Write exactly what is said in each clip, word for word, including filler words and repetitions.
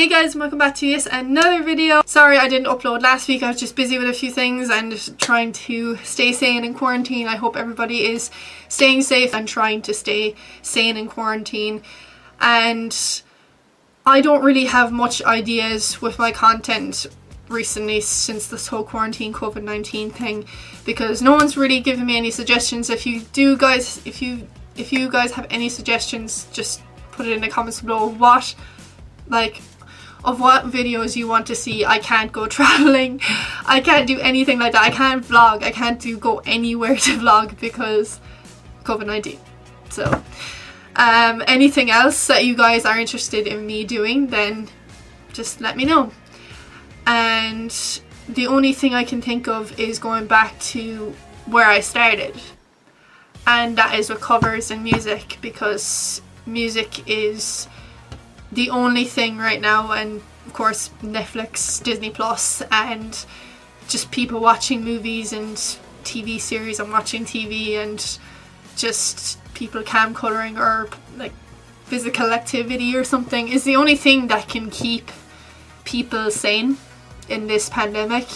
Hey guys, welcome back to this another video. Sorry I didn't upload last week, I was just busy with a few things and just trying to stay sane in quarantine. I hope everybody is staying safe and trying to stay sane in quarantine. And I don't really have much ideas with my content recently since this whole quarantine COVID nineteen thing, because no one's really given me any suggestions. If you do guys, if you if you guys have any suggestions, just put it in the comments below. What like of what videos you want to see. I can't go traveling, I can't do anything like that, I can't vlog, I can't do go anywhere to vlog because COVID nineteen. So um, anything else that you guys are interested in me doing, then just let me know. And the only thing I can think of is going back to where I started, and that is with covers and music, because music is the only thing right now, and of course Netflix, Disney Plus, and just people watching movies and T V series and watching T V, and just people cam colouring or like physical activity or something is the only thing that can keep people sane in this pandemic.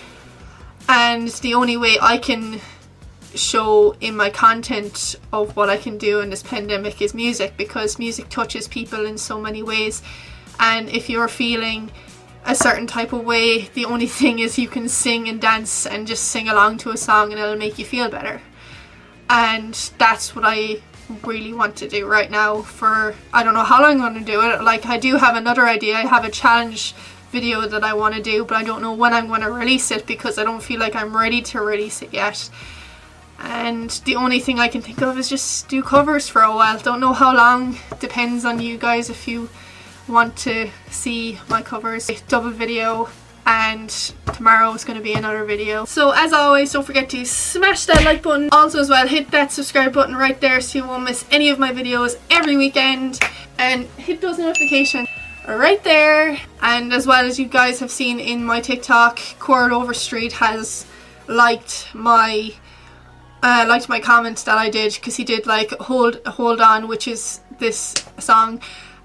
And the only way I can show in my content of what I can do in this pandemic is music, because music touches people in so many ways. And if you're feeling a certain type of way, the only thing is you can sing and dance and just sing along to a song and it'll make you feel better. And that's what I really want to do right now for, I don't know how long I'm going to do it. Like, I do have another idea, I have a challenge video that I want to do, but I don't know when I'm going to release it because I don't feel like I'm ready to release it yet. And the only thing I can think of is just do covers for a while. Don't know how long, depends on you guys if you want to see my covers. Double video, and tomorrow is going to be another video. So as always, don't forget to smash that like button. Also as well, hit that subscribe button right there so you won't miss any of my videos every weekend, and hit those notifications right there. And as well, as you guys have seen in my TikTok, Chord Overstreet has liked my Uh, liked my comment that I did, because he did like hold hold on, which is this song,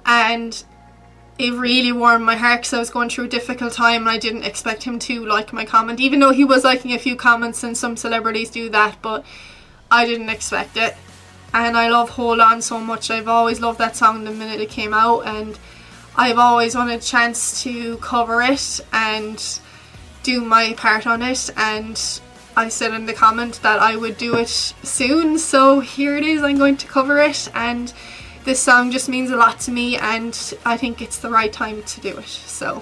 and it really warmed my heart because I was going through a difficult time and I didn't expect him to like my comment, even though he was liking a few comments and some celebrities do that, but I didn't expect it. And I love Hold On so much. I've always loved that song the minute it came out, and I've always wanted a chance to cover it and do my part on it, and I said in the comment that I would do it soon, so here it is. I'm going to cover it, and this song just means a lot to me and I think it's the right time to do it, so.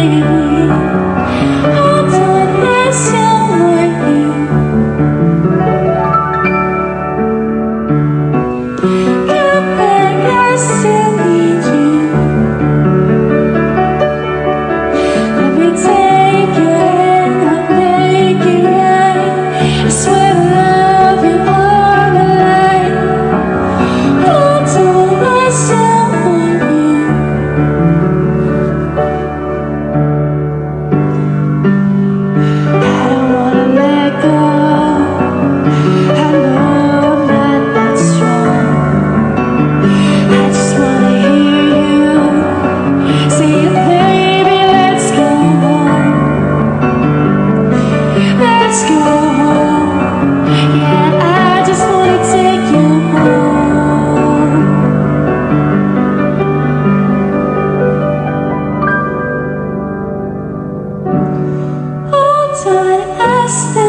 Hold on, I still like you. last thing